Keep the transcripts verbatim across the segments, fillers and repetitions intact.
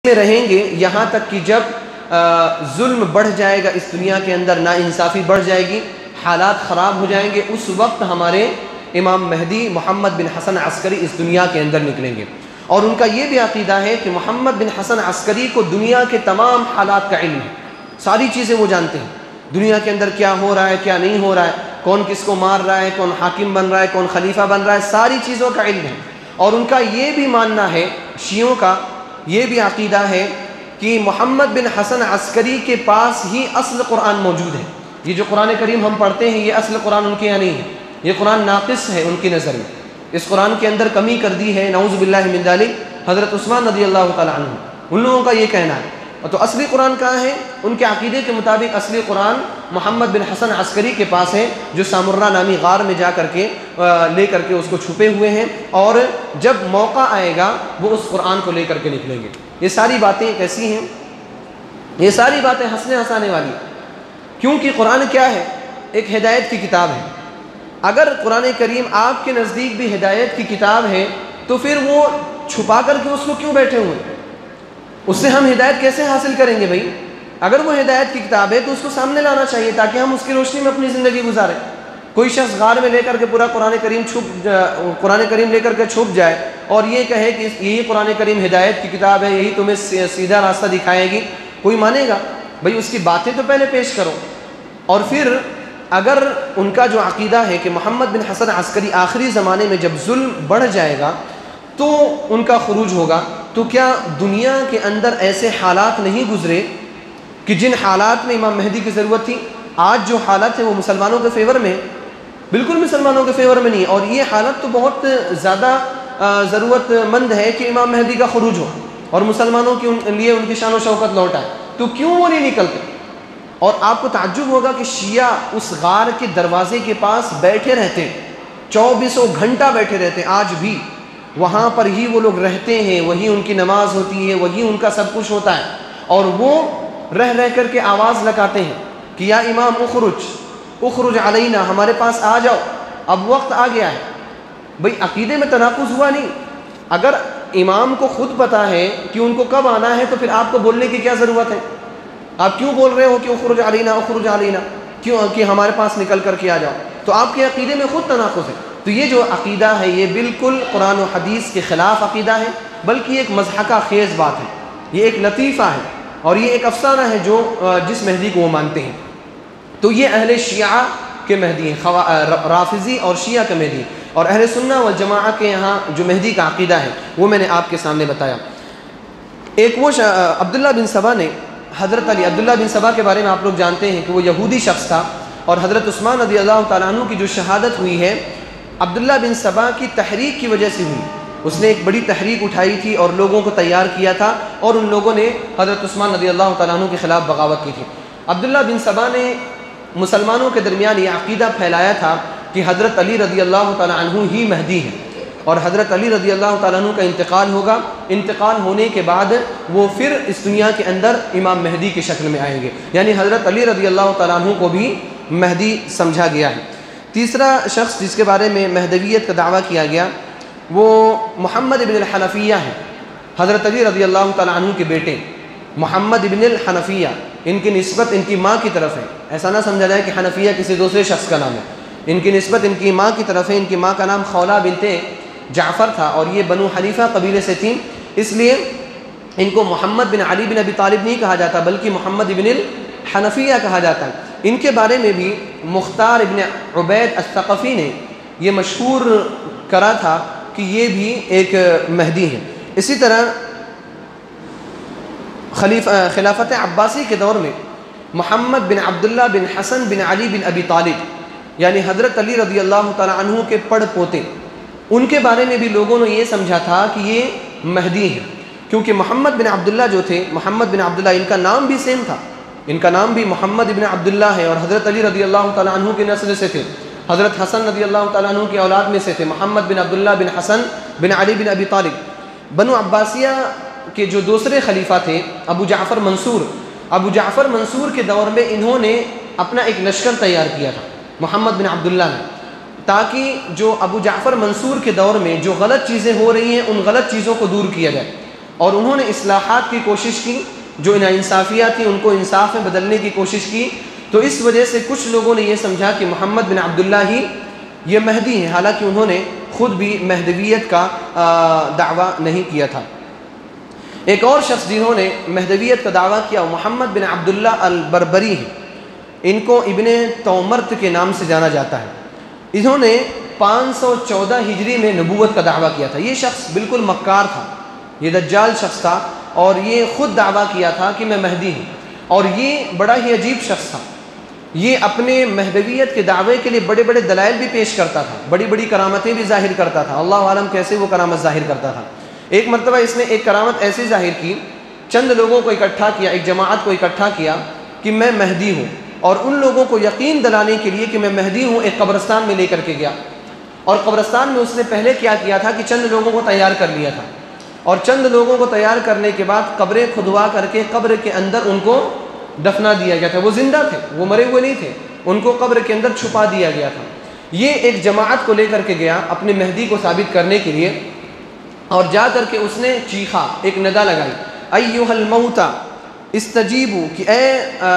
میں رہیں گے یہاں تک کہ جب ظلم بڑھ جائے گا اس دنیا کے اندر، ناانصافی بڑھ جائے گی، حالات خراب ہو جائیں گے، اس وقت ہمارے امام مہدی محمد بن حسن عسکری اس دنیا کے اندر نکلیں گے۔ اور ان کا یہ بھی عقیدہ ہے کہ محمد بن حسن عسکری کو دنیا کے تمام حالات کا علم ہے، ساری چیزیں وہ جانتے ہیں، دنیا کے اندر کیا ہو رہا ہے کیا نہیں ہو رہا ہے، کون کس کو مار رہا ہے، کون حاکم بن رہا ہے، کون خلیفہ بن رہا ہے، ساری چیزوں کا علم ہے۔ اور ان کا یہ بھی ماننا ہے، شیعوں کا یہ بھی عقیدہ ہے کہ محمد بن حسن عسکری کے پاس ہی اصل قرآن موجود ہے۔ یہ جو قرآن کریم ہم پڑھتے ہیں یہ اصل قرآن ان کے یہاں نہیں ہے، یہ قرآن ناقص ہے ان کی نظر میں، اس قرآن کے اندر کمی کر دی ہے، نعوذ باللہ من ذلک۔ حضرت عثمان رضی اللہ تعالیٰ عنہ ان لوگوں کا یہ کہنا ہے۔ تو اصلی قرآن کہاں ہے؟ ان کے عقیدے کے مطابق اصلی قرآن محمد بن حسن عسکری کے پاس ہے، جو سامرہ نامی غار میں جا کر کے لے کر کے اس کو چھپے ہوئے ہیں، اور جب موقع آئے گا وہ اس قرآن کو لے کر کے نکلیں گے۔ یہ ساری باتیں کیسی ہیں؟ یہ ساری باتیں ہنسنے ہنسانے والی، کیونکہ قرآن کیا ہے؟ ایک ہدایت کی کتاب ہے۔ اگر قرآن کریم آپ کے نزدیک بھی ہدایت کی کتاب ہے تو پھر وہ چھپا کر کے اس کو کیوں بیٹھے ہوئے؟ اس سے ہم ہدایت کیسے حاصل کریں گے بھائی؟ اگر وہ ہدایت کی کتاب ہے تو اس کو سامنے لانا چاہیے تاکہ ہم اس کی روشنی میں اپنی زندگی گزاریں۔ کوئی شخص غار میں لے کر کے پورا قرآن کریم چھپ قرآن کریم لے کر کے چھپ جائے اور یہ کہے کہ یہی قرآن کریم ہدایت کی کتاب ہے، یہی تمہیں سیدھا راستہ دکھائے گی، کوئی مانے گا؟ بھائی اس کی باتیں تو پہلے پیش کرو۔ اور پھر اگر ان کا جو عقیدہ ہے کہ محمد بن حسن عسکری آخری زمانے میں جب ظلم بڑھ جائے گا تو ان کا خروج ہوگا، تو کیا دنیا کے اندر ایسے حالات نہیں گزرے کہ جن حالات میں امام مہدی کی ضرورت تھی؟ آج جو حالت ہے وہ مسلمانوں کے فیور میں ہے، بالکل مسلمانوں کے فیور میں نہیں ہے، اور یہ حالت تو بہت زیادہ ضرورت مند ہے کہ امام مہدی کا خروج ہو اور مسلمانوں کے لیے ان کی شان و شوکت لوٹ آئے، تو کیوں وہ نہیں نکلتے؟ اور آپ کو تعجب ہوگا کہ شیعہ اس غار کے دروازے کے پاس بیٹھے رہتے ہیں، چوبیسوں گھنٹہ بیٹھے رہتے ہیں، آج بھی وہاں پر ہی وہ لوگ رہتے ہیں، وہی ان کی نماز ہوتی ہے، وہی ان کا سب کچھ ہوتا ہے، اور وہ رہ رہ کر کے آواز لگاتے ہیں کہ یا امام اخرج اخرج علینا، ہمارے پاس آ جاؤ، اب وقت آ گیا ہے۔ بھئی عقیدے میں تناقض ہوا نہیں؟ اگر امام کو خود پتا ہے کہ ان کو کب آنا ہے تو پھر آپ کو بولنے کی کیا ضرورت ہے؟ آپ کیوں بول رہے ہو کہ اخرج علینا اخرج علینا، کیوں کہ ہمارے پاس نکل کر کے آ جاؤ؟ تو آپ کے عقیدے میں خود تناقض ہے۔ تو یہ جو عقیدہ ہے یہ بالکل قرآن و حدیث کے خلاف عقیدہ ہے، بلکہ یہ ایک مضحکہ خیز بات ہے، یہ ایک لطیفہ ہے، اور یہ ایک افسانہ ہے جو جس مہدی کو وہ مانتے ہیں۔ تو یہ اہل شیعہ کے مہدی ہیں، رافضی اور شیعہ کے مہدی، اور اہل سنہ والجماعہ کے یہاں جو مہدی کا عقیدہ ہے وہ میں نے آپ کے سامنے بتایا۔ ایک وہ عبداللہ بن سبا نے حضرت علی عبداللہ بن سبا کے بارے میں آپ لوگ جانتے ہیں کہ وہ یہودی شخص تھا، اور حضرت عثمان رضی اللہ تعالیٰ عنہ کی جو شہادت ہوئی ہے عبداللہ بن سبا کی تحریک کی وجہ سے ہوئی۔ اس نے ایک بڑی تحریک اٹھائی تھی اور لوگوں کو تیار کیا تھا، اور ان لوگوں نے حضرت عثمان رضی اللہ تعالیٰ عنہ کے خلاف بغاوت کی تھی۔ عبداللہ بن سبا نے مسلمانوں کے درمیان یہ عقیدہ پھیلایا تھا کہ حضرت علی رضی اللہ تعالیٰ عنہ ہی مہدی ہے، اور حضرت علی رضی اللہ تعالیٰ عنہ کا انتقال ہوگا، انتقال ہونے کے بعد وہ پھر اس دنیا کے اندر امام مہدی کی شکل میں آئیں گے، یعنی حضرت علی رضی اللہ تعالیٰ عنہ کو بھی مہدی سمجھا گیا ہے۔ تیسرا شخص جس کے بارے میں مہدویت کا دعویٰ کیا گیا وہ محمد ابن الحنفیہ ہے، حضرت علی رضی اللہ تعالیٰ عنہ کے بیٹے محمد ابن الحنفیہ، ان کی نسبت ان کی ماں کی طرف ہے، ایسا نہ سمجھا جائے کہ حنفیہ کسی دوسرے شخص کا نام ہے، ان کی نسبت ان کی ماں کی طرف ہے۔ ان کی ماں کا نام خولہ بنت جعفر تھا، اور یہ بنو حنیفہ قبیلے سے تھیں، اس لیے ان کو محمد بن علی بن ابی طالب نہیں کہا جاتا بلکہ محمد ابن الحنفیہ کہا جاتا ہے۔ ان کے بارے میں بھی مختار ابن عبید الثقفی نے یہ مشہور کرا تھا کہ یہ بھی ایک مہدی ہے۔ اسی طرح خلیفہ خلافت عباسی کے دور میں محمد بن عبداللہ بن حسن بن علی بن ابی طالب، یعنی حضرت علی رضی اللہ تعالیٰ عنہ کے پڑ پوتے، ان کے بارے میں بھی لوگوں نے یہ سمجھا تھا کہ یہ مہدی ہے، کیونکہ محمد بن عبداللہ جو تھے، محمد بن عبداللہ ان کا نام بھی سیم تھا، ان کا نام بھی محمد بن عبداللہ ہے، اور حضرت علی رضی اللہ تعالیٰ عنہ کے نسل سے تھے، حضرت حسن رضی اللہ تعالیٰ عنہ کی اولاد میں سے تھے، محمد بن عبداللہ بن حسن بن علی بن ابی طالب۔ بنو عباسیہ کے جو دوسرے خلیفہ تھے ابو جعفر منصور، ابو جعفر منصور کے دور میں انہوں نے اپنا ایک لشکر تیار کیا تھا محمد بن عبداللہ نے، تاکہ جو ابو جعفر منصور کے دور میں جو غلط چیزیں ہو رہی ہیں ان غلط چیزوں کو دور کیا جائے، اور انہوں نے اصلاحات کی کوشش کی، جو ناانصافیاں تھیں ان کو انصاف میں بدلنے کی کوشش کی۔ تو اس وجہ سے کچھ لوگوں نے یہ سمجھا کہ محمد بن عبداللہ ہی یہ مہدی ہیں، حالانکہ انہوں نے خود بھی مہدویت کا دعویٰ نہیں کیا تھا۔ ایک اور شخص جنہوں نے مہدویت کا دعویٰ کیا وہ محمد بن عبداللہ البربری ہیں، ان کو ابن تومرت کے نام سے جانا جاتا ہے۔ انہوں نے پانچ سو چودہ ہجری میں نبوت کا دعویٰ کیا تھا۔ یہ شخص بالکل مکار تھا، یہ دجال شخص تھا، اور یہ خود دعویٰ کیا تھا کہ میں مہدی ہوں، اور یہ بڑا ہی عجیب شخص تھا۔ یہ اپنے مہدویت کے دعوے کے لیے بڑے بڑے دلائل بھی پیش کرتا تھا، بڑی بڑی کرامتیں بھی ظاہر کرتا تھا۔ اللہ عالم کیسے وہ کرامت ظاہر کرتا تھا۔ ایک مرتبہ اس نے ایک کرامت ایسی ظاہر کی، چند لوگوں کو اکٹھا کیا، ایک جماعت کو اکٹھا کیا کہ میں مہدی ہوں، اور ان لوگوں کو یقین دلانے کے لیے کہ میں مہدی ہوں ایک قبرستان میں لے کر کے گیا، اور قبرستان میں اس نے پہلے کیا کیا تھا کہ چند لوگوں کو تیار کر لیا تھا، اور چند لوگوں کو تیار کرنے کے بعد قبریں کھدوا کر کے قبر کے اندر ان کو دفنا دیا گیا تھا۔ وہ زندہ تھے، وہ مرے ہوئے نہیں تھے، ان کو قبر کے اندر چھپا دیا گیا تھا۔ یہ ایک جماعت کو لے کر کے گیا اپنے مہدی کو ثابت کرنے کے لیے، اور جا کر کے اس نے چیخا، ایک ندا لگائی، ایھا الموتى استجیبوا، کہ اے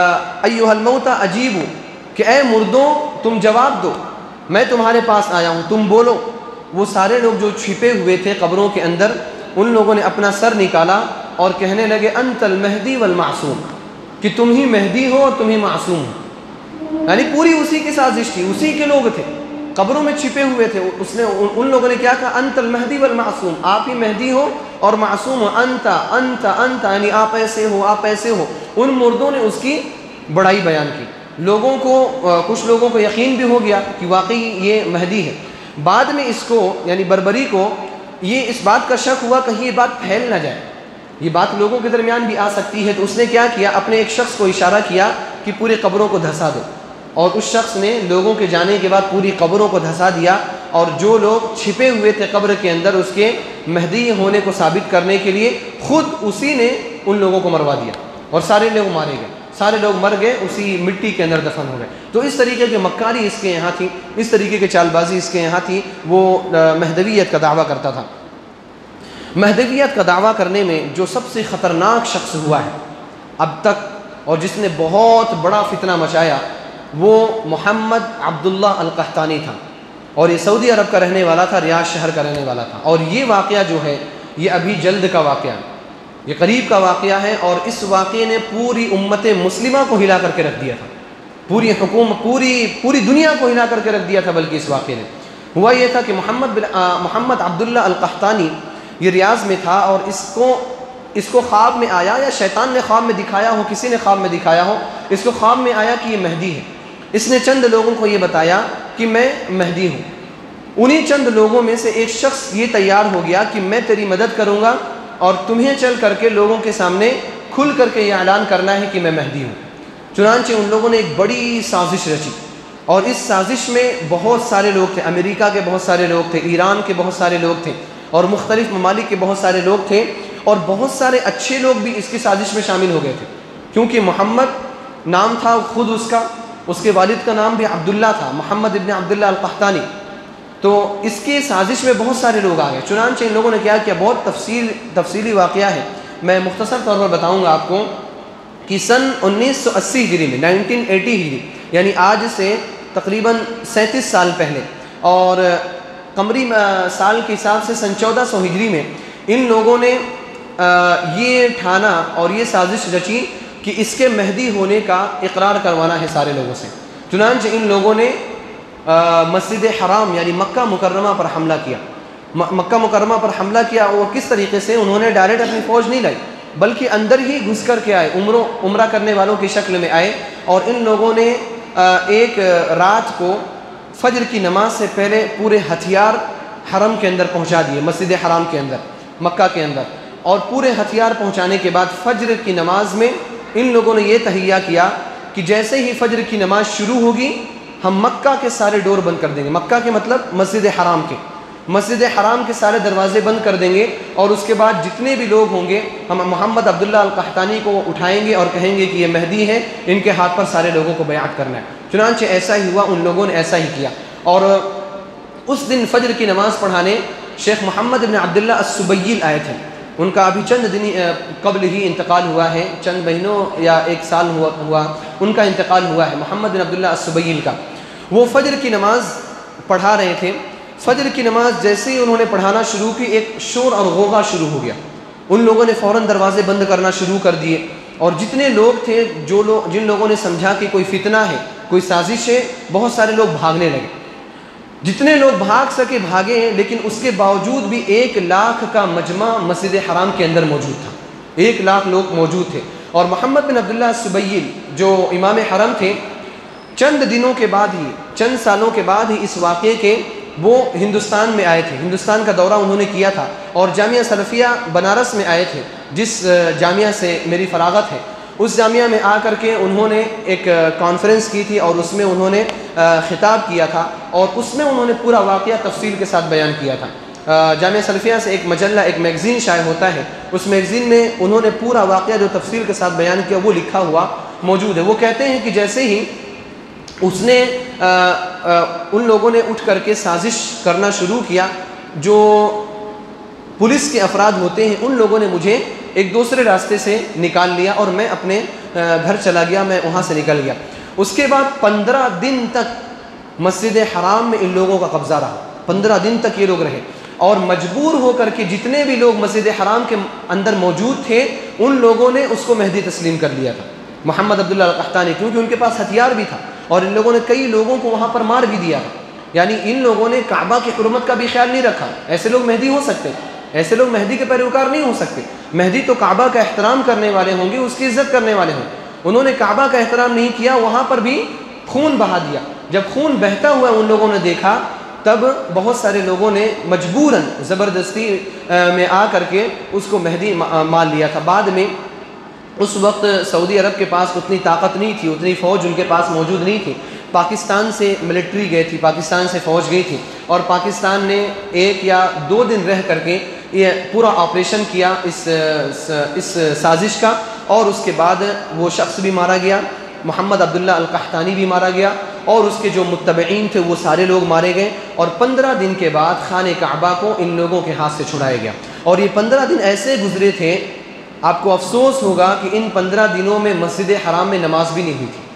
ایھا الموتى اجیبوا، کہ اے مردوں تم جواب دو، میں تمہارے پاس آیا ہوں، تم بولو۔ وہ سارے لوگ جو چھپے ہوئے تھے قبروں کے اندر، ان لوگوں نے اپنا سر نکالا اور کہنے لگے انت المہدی والمعصوم، کہ تم ہی مہدی ہو اور تم ہی معصوم ہو۔ یعنی پوری اسی کی سازش تھی، اسی کے لوگ تھے، قبروں میں چھپے ہوئے تھے۔ اس نے ان لوگوں نے کیا کہا، انت المہدی والمعصوم، آپ ہی مہدی ہو اور معصوم ہو، انت انت انت، یعنی آپ ایسے ہو، آپ ایسے ہو۔ ان مردوں نے اس کی بڑائی بیان کی، لوگوں کو کچھ لوگوں کو یقین بھی ہو گیا کہ واقعی یہ مہدی ہے۔ بعد میں اس کو یعنی بربری کو یہ اس بات کا شک ہوا کہیں یہ بات پھیل نہ جائے، یہ بات لوگوں کے درمیان بھی آ سکتی ہے، تو اس نے کیا کیا، اپنے ایک شخص کو اشارہ کیا کہ پورے قبروں کو دھسا دو، اور اس شخص نے لوگوں کے جانے کے بعد پوری قبروں کو دھسا دیا، اور جو لوگ چھپے ہوئے تھے قبر کے اندر اس کے مہدی ہونے کو ثابت کرنے کے لیے، خود اسی نے ان لوگوں کو مروا دیا، اور سارے لوگ مارے گئے، سارے لوگ مر گئے، اسی مٹی کے اندر دفن ہو گئے۔ تو اس طریقے کی مکاری اس کے یہاں تھی، اس طریقے کی چال بازی اس کے یہاں تھی، وہ مہدویت کا دعویٰ کرتا تھا۔ مہدویت کا دعویٰ کرنے میں جو سب سے خطرناک شخص ہوا ہے اب تک، اور جس نے بہت بڑا فتنہ مچایا، وہ محمد عبداللہ القحطانی تھا، اور یہ سعودی عرب کا رہنے والا تھا، ریاض شہر کا رہنے والا تھا۔ اور یہ واقعہ جو ہے یہ ابھی جلد کا واقعہ ہے، یہ قریب کا واقعہ ہے، اور اس واقعے نے پوری امت مسلمہ کو ہلا کر کے رکھ دیا تھا، پوری حکومت پوری پوری دنیا کو ہلا کر کے رکھ دیا تھا۔ بلکہ اس واقعے نے ہوا یہ تھا کہ محمد بن محمد عبداللہ القحطانی یہ ریاض میں تھا، اور اس کو اس کو خواب میں آیا، یا شیطان نے خواب میں دکھایا ہو، کسی نے خواب میں دکھایا ہو، اس کو خواب میں آیا کہ یہ مہدی ہے۔ اس نے چند لوگوں کو یہ بتایا کہ میں مہدی ہوں۔ انہی چند لوگوں میں سے ایک شخص یہ تیار ہو گیا کہ میں تیری مدد کروں گا، اور تمہیں چل کر کے لوگوں کے سامنے کھل کر کے یہ اعلان کرنا ہے کہ میں مہدی ہوں۔ چنانچہ ان لوگوں نے ایک بڑی سازش رچی، اور اس سازش میں بہت سارے لوگ تھے، امریکہ کے بہت سارے لوگ تھے، ایران کے بہت سارے لوگ تھے، اور مختلف ممالک کے بہت سارے لوگ تھے، اور بہت سارے اچھے لوگ بھی اس کی سازش میں شامل ہو گئے تھے، کیونکہ محمد نام تھا خود اس کا، اس کے والد کا نام بھی عبداللہ تھا، محمد ابن عبداللہ القحطانی۔ تو اس کی سازش میں بہت سارے لوگ آ گئے۔ چنانچہ ان لوگوں نے کیا کیا، بہت تفصیل تفصیلی واقعہ ہے، میں مختصر طور پر بتاؤں گا آپ کو کہ سن انیس سو اسی ہجری میں نائنٹین ایٹی ہجری، یعنی آج سے تقریباً سینتیس سال پہلے، اور قمری سال کے حساب سے سن چودہ سو ہجری میں ان لوگوں نے یہ ٹھانا اور یہ سازش رچی کہ اس کے مہدی ہونے کا اقرار کروانا ہے سارے لوگوں سے۔ چنانچہ ان لوگوں نے مسجد حرام یعنی مکہ مکرمہ پر حملہ کیا، مکہ مکرمہ پر حملہ کیا، اور کس طریقے سے انہوں نے ڈائریکٹ اپنی فوج نہیں لائی، بلکہ اندر ہی گھس کر کے آئے، عمروں عمرہ کرنے والوں کی شکل میں آئے، اور ان لوگوں نے ایک رات کو فجر کی نماز سے پہلے پورے ہتھیار حرم کے اندر پہنچا دیے، مسجد حرام کے اندر، مکہ کے اندر، اور پورے ہتھیار پہنچانے کے بعد فجر کی نماز میں ان لوگوں نے یہ تہیہ کیا کہ جیسے ہی فجر کی نماز شروع ہوگی ہم مکہ کے سارے ڈور بند کر دیں گے، مکہ کے مطلب مسجد حرام کے مسجد حرام کے سارے دروازے بند کر دیں گے، اور اس کے بعد جتنے بھی لوگ ہوں گے ہم محمد عبداللہ القحطانی کو اٹھائیں گے اور کہیں گے کہ یہ مہدی ہے، ان کے ہاتھ پر سارے لوگوں کو بیعت کرنا ہے۔ چنانچہ ایسا ہی ہوا، ان لوگوں نے ایسا ہی کیا، اور اس دن فجر کی نماز پڑھانے شیخ محمد بن عبداللہ السبیل آئے تھے۔ ان کا ابھی چند دن قبل ہی انتقال ہوا ہے، چند مہینوں یا ایک سال ہوا ہوا ان کا انتقال ہوا ہے، محمد بن عبداللہ السبیل کا۔ وہ فجر کی نماز پڑھا رہے تھے، فجر کی نماز جیسے ہی انہوں نے پڑھانا شروع کی ایک شور اور غوغا شروع ہو گیا، ان لوگوں نے فوراً دروازے بند کرنا شروع کر دیے، اور جتنے لوگ تھے جو لوگ جن لوگوں نے سمجھا کہ کوئی فتنہ ہے، کوئی سازش ہے، بہت سارے لوگ بھاگنے لگے۔ جتنے لوگ بھاگ سکے بھاگے ہیں، لیکن اس کے باوجود بھی ایک لاکھ کا مجمع مسجد حرام کے اندر موجود تھا، ایک لاکھ لوگ موجود تھے۔ اور محمد بن عبداللہ السبیل جو امام حرم تھے، چند دنوں کے بعد ہی، چند سالوں کے بعد ہی اس واقعے کے وہ ہندوستان میں آئے تھے، ہندوستان کا دورہ انہوں نے کیا تھا، اور جامعہ سلفیہ بنارس میں آئے تھے، جس جامعہ سے میری فراغت ہے۔ اس جامعہ میں آ کر کے انہوں نے ایک کانفرنس کی تھی، اور اس میں انہوں نے خطاب کیا تھا، اور اس میں انہوں نے پورا واقعہ تفصیل کے ساتھ بیان کیا تھا۔ جامعہ سلفیہ سے ایک مجلہ، ایک میگزین شائع ہوتا ہے، اس میگزین میں انہوں نے پورا واقعہ جو تفصیل کے ساتھ بیان کیا وہ لکھا ہوا موجود ہے۔ وہ کہتے ہیں کہ جیسے ہی اس نے آ, آ, ان لوگوں نے اٹھ کر کے سازش کرنا شروع کیا، جو پولیس کے افراد ہوتے ہیں ان لوگوں نے مجھے ایک دوسرے راستے سے نکال لیا، اور میں اپنے گھر چلا گیا، میں وہاں سے نکل گیا۔ اس کے بعد پندرہ دن تک مسجد حرام میں ان لوگوں کا قبضہ رہا، پندرہ دن تک یہ لوگ رہے، اور مجبور ہو کر کے جتنے بھی لوگ مسجد حرام کے اندر موجود تھے ان لوگوں نے اس کو مہدی تسلیم کر لیا تھا، محمد عبداللہ القحطانی، کیونکہ ان کے پاس ہتھیار بھی تھا، اور ان لوگوں نے کئی لوگوں کو وہاں پر مار بھی دیا تھا۔ یعنی ان لوگوں نے کعبہ کی حرمت کا بھی خیال نہیں رکھا، ایسے لوگ مہدی ہو سکتے، ایسے لوگ مہدی کے پیروکار نہیں ہو سکتے۔ مہدی تو کعبہ کا احترام کرنے والے ہوں گے، اس کی عزت کرنے والے ہوں گے۔ انہوں نے کعبہ کا احترام نہیں کیا، وہاں پر بھی خون بہا دیا۔ جب خون بہتا ہوا ان لوگوں نے دیکھا، تب بہت سارے لوگوں نے مجبوراً زبردستی میں آ کر کے اس کو مہدی مان لیا تھا۔ بعد میں اس وقت سعودی عرب کے پاس اتنی طاقت نہیں تھی، اتنی فوج ان کے پاس موجود نہیں تھی، پاکستان سے ملٹری گئی تھی، پاکستان سے فوج گئی تھی، اور پاکستان نے ایک یا دو دن رہ کر کے یہ پورا آپریشن کیا اس اس سازش کا، اور اس کے بعد وہ شخص بھی مارا گیا، محمد عبداللہ القحطانی بھی مارا گیا، اور اس کے جو متبعین تھے وہ سارے لوگ مارے گئے، اور پندرہ دن کے بعد خانہ کعبہ کو ان لوگوں کے ہاتھ سے چھڑایا گیا۔ اور یہ پندرہ دن ایسے گزرے تھے، آپ کو افسوس ہوگا کہ ان پندرہ دنوں میں مسجد حرام میں نماز بھی نہیں ہوئی تھی،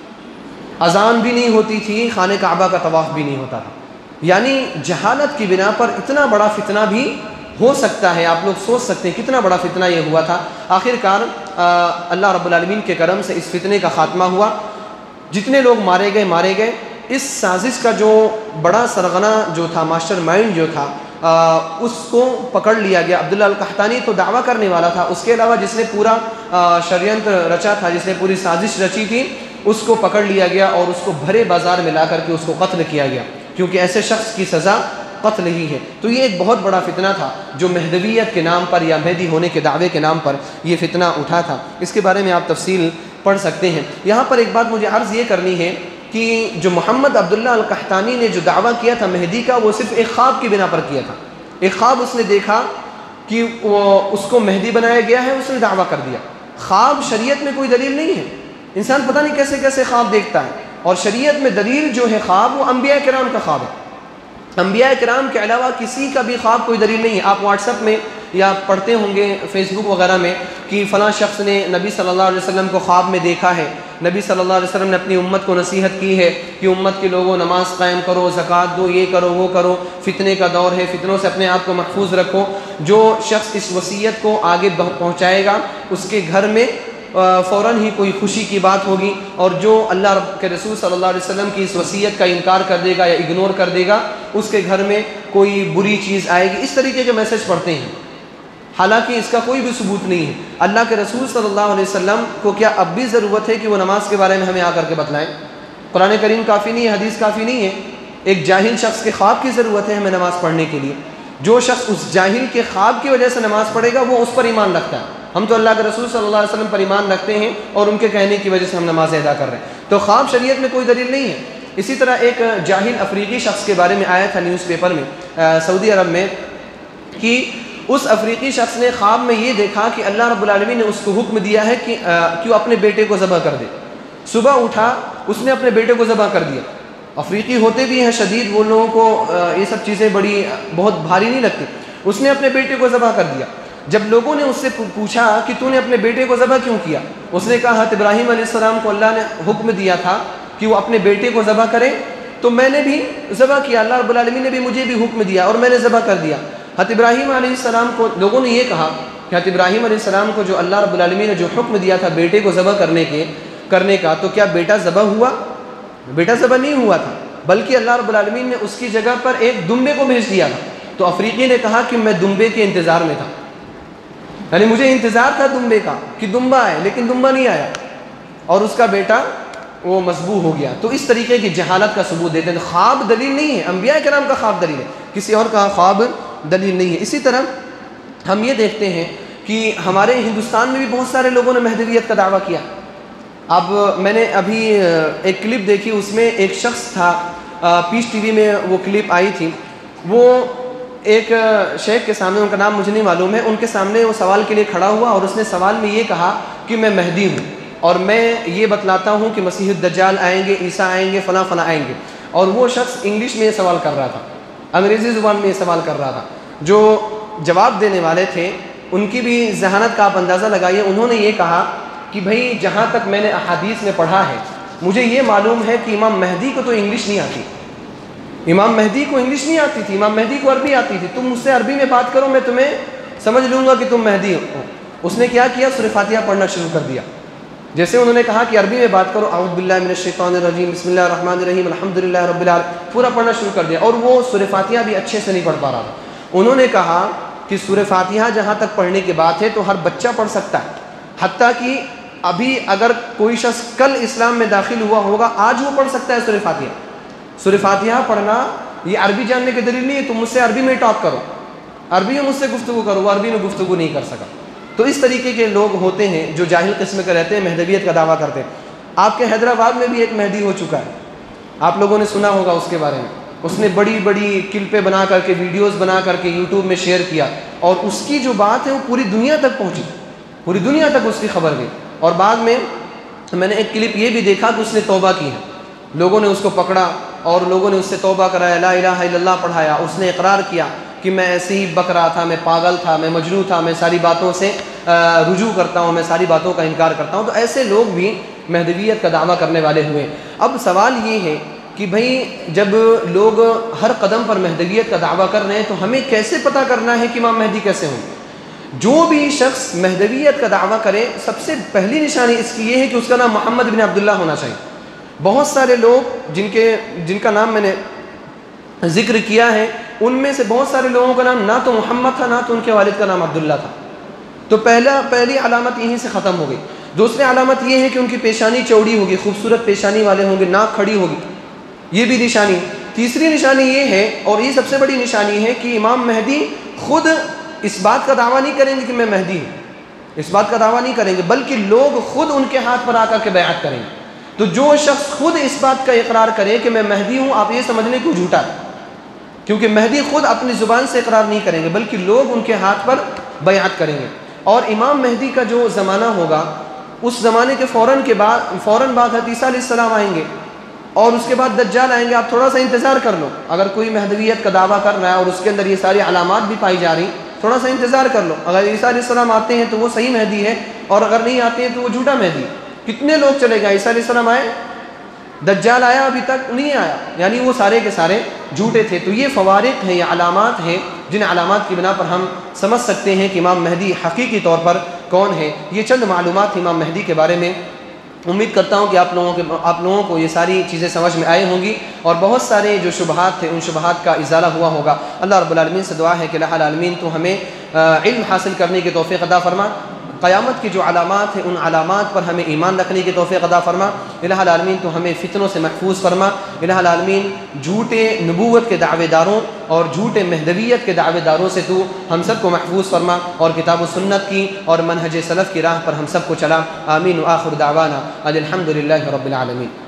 اذان بھی نہیں ہوتی تھی، خانہ کعبہ کا طواف بھی نہیں ہوتا تھا۔ یعنی جہالت کی بنا پر اتنا بڑا فتنہ بھی ہو سکتا ہے، آپ لوگ سوچ سکتے ہیں کتنا بڑا فتنہ یہ ہوا تھا۔ آخر کار اللہ رب العالمین کے کرم سے اس فتنے کا خاتمہ ہوا، جتنے لوگ مارے گئے مارے گئے۔ اس سازش کا جو بڑا سرغنہ جو تھا، ماسٹر مائنڈ جو تھا، آ, اس کو پکڑ لیا گیا۔ عبداللہ القحطانی تو دعویٰ کرنے والا تھا، اس کے علاوہ جس نے پورا شریعت رچا تھا، جس نے پوری سازش رچی تھی، اس کو پکڑ لیا گیا اور اس کو بھرے بازار میں لا کر کے اس کو قتل کیا گیا، کیونکہ ایسے شخص کی سزا قتل ہی ہے۔ تو یہ ایک بہت بڑا فتنہ تھا جو مہدویت کے نام پر یا مہدی ہونے کے دعوے کے نام پر یہ فتنہ اٹھا تھا۔ اس کے بارے میں آپ تفصیل پڑھ سکتے ہیں۔ یہاں پر ایک بات مجھے عرض یہ کرنی ہے کہ جو محمد عبداللہ القحطانی نے جو دعویٰ کیا تھا مہدی کا، وہ صرف ایک خواب کی بنا پر کیا تھا۔ ایک خواب اس نے دیکھا کہ وہ اس کو مہدی بنایا گیا ہے، اس نے دعویٰ کر دیا۔ خواب شریعت میں کوئی دلیل نہیں ہے، انسان پتہ نہیں کیسے کیسے خواب دیکھتا ہے، اور شریعت میں دلیل جو ہے خواب، وہ انبیاء کرام کا خواب ہے۔ انبیاء کرام کے علاوہ کسی کا بھی خواب کوئی دلیل نہیں ہے۔ آپ واٹس ایپ میں یا پڑھتے ہوں گے فیس بک وغیرہ میں کہ فلاں شخص نے نبی صلی اللہ علیہ وسلم کو خواب میں دیکھا ہے، نبی صلی اللہ علیہ وسلم نے اپنی امت کو نصیحت کی ہے کہ امت کے لوگوں نماز قائم کرو، زکوٰۃ دو، یہ کرو وہ کرو، فتنے کا دور ہے، فتنوں سے اپنے آپ کو محفوظ رکھو۔ جو شخص اس وصیت کو آگے پہنچائے گا اس کے گھر میں فوراً ہی کوئی خوشی کی بات ہوگی، اور جو اللہ رب کے رسول صلی اللہ علیہ وسلم کی اس وصیت کا انکار کر دے گا یا اگنور کر دے گا، اس کے گھر میں کوئی بری چیز آئے گی۔ اس طریقے کے میسج پڑھتے ہیں، حالانکہ اس کا کوئی بھی ثبوت نہیں ہے۔ اللہ کے رسول صلی اللہ علیہ وسلم کو کیا اب بھی ضرورت ہے کہ وہ نماز کے بارے میں ہمیں آ کر کے بتلائیں؟ قرآن کریم کافی نہیں ہے، حدیث کافی نہیں ہے، ایک جاہل شخص کے خواب کی ضرورت ہے ہمیں نماز پڑھنے کے لیے۔ جو شخص اس جاہل کے خواب کی وجہ سے نماز پڑھے گا وہ اس پر ایمان رکھتا ہے۔ ہم تو اللہ کے رسول صلی اللہ علیہ وسلم پر ایمان رکھتے ہیں اور ان کے کہنے کی وجہ سے ہم نماز ادا کر رہے ہیں، تو خواب شریعت میں کوئی دلیل نہیں ہے۔ اسی طرح ایک جاہل افریقی شخص کے بارے میں آیا تھا نیوز پیپر میں سعودی عرب میں کہ اس افریقی شخص نے خواب میں یہ دیکھا کہ اللہ رب العالمین نے اس کو حکم دیا ہے کہ کیوں اپنے بیٹے کو ذبح کر دے۔ صبح اٹھا، اس نے اپنے بیٹے کو ذبح کر دیا۔ افریقی ہوتے بھی ہیں شدید، وہ لوگوں کو یہ سب چیزیں بڑی بہت بھاری نہیں لگتی۔ اس نے اپنے بیٹے کو ذبح کر دیا۔ جب لوگوں نے اس سے پوچھا کہ تو نے اپنے بیٹے کو ذبح کیوں کیا، اس نے کہا حضرت ابراہیم علیہ السلام کو اللہ نے حکم دیا تھا کہ وہ اپنے بیٹے کو ذبح کرے، تو میں نے بھی ذبح کیا، اللہ رب العالمین نے بھی مجھے بھی حکم دیا اور میں نے ذبح کر دیا۔ حضرت ابراہیم علیہ السلام کو لوگوں نے یہ کہا کہ حضرت ابراہیم علیہ السلام کو جو اللہ رب العالمین نے جو حکم دیا تھا بیٹے کو ذبح کرنے کے کرنے کا، تو کیا بیٹا ذبح ہوا؟ بیٹا ذبح نہیں ہوا تھا، بلکہ اللہ رب العالمین نے اس کی جگہ پر ایک دمبے کو بھیج دیا تھا۔ تو افریقی نے کہا کہ میں دمبے کے انتظار میں تھا، یعنی مجھے انتظار تھا دمبے کا کہ دمبا آئے، لیکن دمبا نہیں آیا اور اس کا بیٹا وہ مذبوح ہو گیا۔ تو اس طریقے کی جہالت کا ثبوت دیتے ہیں۔ خواب دلیل نہیں ہے، انبیاء کرام کا خواب دلیل ہے، کسی اور کا خواب دلیل نہیں ہے۔ اسی طرح ہم یہ دیکھتے ہیں کہ ہمارے ہندوستان میں بھی بہت سارے لوگوں نے مہدویت کا دعویٰ کیا۔ اب میں نے ابھی ایک کلپ دیکھی، اس میں ایک شخص تھا، پیس ٹی وی میں وہ کلپ آئی تھی، وہ ایک شیخ کے سامنے، ان کا نام مجھے نہیں معلوم ہے، ان کے سامنے وہ سوال کے لیے کھڑا ہوا اور اس نے سوال میں یہ کہا کہ میں مہدی ہوں اور میں یہ بتلاتا ہوں کہ مسیح الدجال آئیں گے، عیسیٰ آئیں گے، فلاں فلاں آئیں گے۔ اور وہ شخص انگلش میں یہ سوال کر رہا تھا، انگریزی زبان میں یہ سوال کر رہا تھا۔ جو جواب دینے والے تھے ان کی بھی ذہانت کا آپ اندازہ لگائیے، انہوں نے یہ کہا کہ بھئی جہاں تک میں نے احادیث میں پڑھا ہے مجھے یہ معلوم ہے کہ امام مہدی کو تو انگلش نہیں آتی، امام مہدی کو انگلش نہیں آتی تھی، امام مہدی کو عربی آتی تھی، تم مجھ سے عربی میں بات کرو میں تمہیں سمجھ لوں گا کہ تم مہدی ہو۔ اس نے کیا کیا، سورہ فاتحہ پڑھنا شروع کر دیا۔ جیسے انہوں نے کہا کہ عربی میں بات کرو، اعوذ باللہ من الشیطان الرجیم بسم اللہ الرحمن الرحیم الحمدللہ رب العالمین، پورا پڑھنا شروع کر دیا، اور وہ سورہ فاتحہ بھی اچھے سے نہیں پڑھ پا رہا تھا۔ انہوں نے کہا کہ سورہ فاتحہ جہاں تک پڑھنے کی بات ہے تو ہر بچہ پڑھ سکتا ہے، حتیٰ کہ ابھی اگر کوئی شخص کل اسلام میں داخل ہوا ہوگا آج وہ پڑھ سکتا ہے سورہ فاتحہ۔ سورہ فاتحہ پڑھنا یہ عربی جاننے کی دلیل نہیں ہے، تم مجھ سے عربی میں ٹاک کرو، عربی میں مجھ سے گفتگو کرو، وہ عربی میں گفتگو نہیں کر سکا۔ تو اس طریقے کے لوگ ہوتے ہیں جو جاہل قسم کے رہتے ہیں، مہدویت کا دعویٰ کرتے ہیں۔ آپ کے حیدرآباد میں بھی ایک مہدی ہو چکا ہے، آپ لوگوں نے سنا ہوگا اس کے بارے میں، اس نے بڑی بڑی کلپیں بنا کر کے، ویڈیوز بنا کر کے یوٹیوب میں شیئر کیا، اور اس کی جو بات ہے وہ پوری دنیا تک پہنچی، پوری دنیا تک اس کی خبر گئی۔ اور بعد میں میں نے ایک کلپ یہ بھی دیکھا کہ اس نے توبہ کی ہے، لوگوں نے اس کو پکڑا اور لوگوں نے اس سے توبہ کرایا، لا الہ الا اللہ پڑھایا، اس نے اقرار کیا کہ میں ایسے ہی بک رہا تھا، میں پاگل تھا، میں مجنون تھا، میں ساری باتوں سے رجوع کرتا ہوں، میں ساری باتوں کا انکار کرتا ہوں۔ تو ایسے لوگ بھی مہدویت کا دعویٰ کرنے والے ہوئے۔ اب سوال یہ ہے کہ بھئی جب لوگ ہر قدم پر مہدویت کا دعویٰ کر رہے ہیں تو ہمیں کیسے پتہ کرنا ہے کہ امام مہدی کیسے ہوں؟ جو بھی شخص مہدویت کا دعویٰ کرے سب سے پہلی نشانی اس کی یہ ہے کہ اس کا نام محمد بن عبداللہ ہونا چاہیے۔ بہت سارے لوگ جن کے جن کا نام میں نے ذکر کیا ہے ان میں سے بہت سارے لوگوں کا نام نہ تو محمد تھا، نہ تو ان کے والد کا نام عبداللہ تھا۔ تو پہلا پہلی علامت یہیں سے ختم ہو گئی۔ دوسری علامت یہ ہے کہ ان کی پیشانی چوڑی ہوگی، خوبصورت پیشانی والے ہوں گے، ناک کھڑی ہوگی، یہ بھی نشانی۔ تیسری نشانی یہ ہے، اور یہ سب سے بڑی نشانی ہے، کہ امام مہدی خود اس بات کا دعویٰ نہیں کریں گے کہ میں مہدی ہوں، اس بات کا دعویٰ نہیں کریں گے، بلکہ لوگ خود ان کے ہاتھ پر آ کر کے بیعت کریں گے۔ تو جو شخص خود اس بات کا اقرار کرے کہ میں مہدی ہوں، آپ یہ سمجھ لیں کہ وہ جھوٹا ہے، کیونکہ مہدی خود اپنی زبان سے اقرار نہیں کریں گے بلکہ لوگ ان کے ہاتھ پر بیعت کریں گے۔ اور امام مہدی کا جو زمانہ ہوگا اس زمانے کے فوراً کے بعد فوراً بعد حضرت عیسیٰ علیہ السلام آئیں گے، اور اس کے بعد دجال آئیں گے۔ آپ تھوڑا سا انتظار کر لو، اگر کوئی مہدویت کا دعویٰ کر رہا ہے اور اس کے اندر یہ ساری علامات بھی پائی جا رہی، تھوڑا سا انتظار کر لو۔ اگر عیسیٰ علیہ السلام آتے ہیں تو وہ صحیح مہدی ہے، اور اگر نہیں آتے ہیں تو وہ جھوٹا مہدی۔ کتنے لوگ چلے گئے، عیسیٰ علیہ السلام آئے، دجال آیا، ابھی تک نہیں آیا، یعنی وہ سارے کے سارے جھوٹے تھے۔ تو یہ فوارق ہیں، یہ علامات ہیں جن علامات کی بنا پر ہم سمجھ سکتے ہیں کہ امام مہدی حقیقی طور پر کون ہے۔ یہ چند معلومات امام مہدی کے بارے میں، امید کرتا ہوں کہ آپ لوگوں کے آپ لوگوں کو یہ ساری چیزیں سمجھ میں آئی ہوں گی، اور بہت سارے جو شبہات تھے ان شبہات کا ازالہ ہوا ہوگا۔ اللہ رب العالمین سے دعا ہے کہ الہ العالمین تو ہمیں علم حاصل کرنے کی توفیق عطا فرما، قیامت کی جو علامات ہیں ان علامات پر ہمیں ایمان رکھنے کی توفیق عطا فرما۔ الہ العالمین تو ہمیں فتنوں سے محفوظ فرما۔ الہ العالمین جھوٹے نبوت کے دعوے داروں اور جھوٹے مہدویت کے دعوے داروں سے تو ہم سب کو محفوظ فرما، اور کتاب و سنت کی اور منہج سلف کی راہ پر ہم سب کو چلا۔ آمین و آخر دعوانا الحمد للہ رب العالمین۔